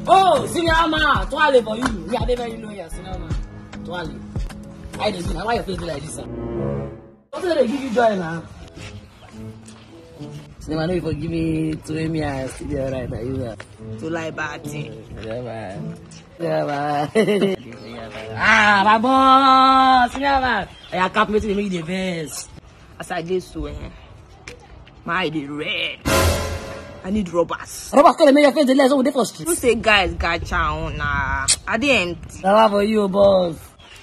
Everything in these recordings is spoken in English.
Oh, senior man, toilet for you. We are very loyal, senior man. Toilet. I didn't know why your face be like this, sir. What did they give you joy now? Senior man, if you give me 2 years, to be alright, are you To lie bad thing. Yeah, man. Yeah, man. Ah, my boss, senior man. I can't make the best. As I did so, my eye dey red. I need robbers. Robbers come and make your face the less over there for street. Who say guys got chow nah? I didn't. That's for you, boss.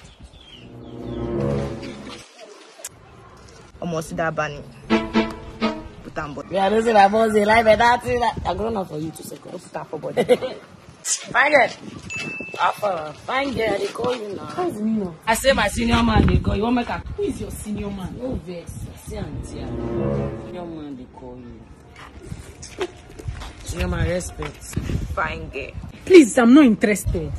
Almost that bunny. Put on body. Yeah, this is my boss. They like that thing. I'm going on for you 2 seconds. Put on for body. Fine girl. Fine girl, they call you now. How's me now? I say my senior man, they call you. Want make a... Who is your senior man? No vex. See auntie. Senior man, they call you. Senior man, respect. Fine girl. Please, I'm not interested.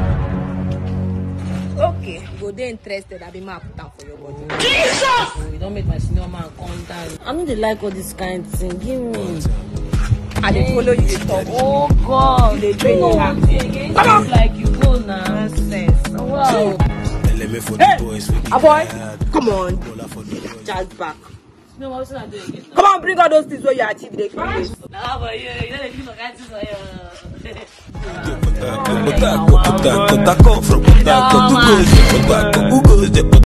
Okay, go there interested. I be ma put down for your body. Jesus! Oh, you don't make my senior man come down. I know they like all this kind of thing. Give me. I dey follow you talk. Oh God, they train you now. Come on, like you go now. Nonsense. Wow. Hey, a boy, come on. Charge back. No, what's that doing? Come on, bring all those things where you achieve the place. Nah, but you know they give no kind of things for you.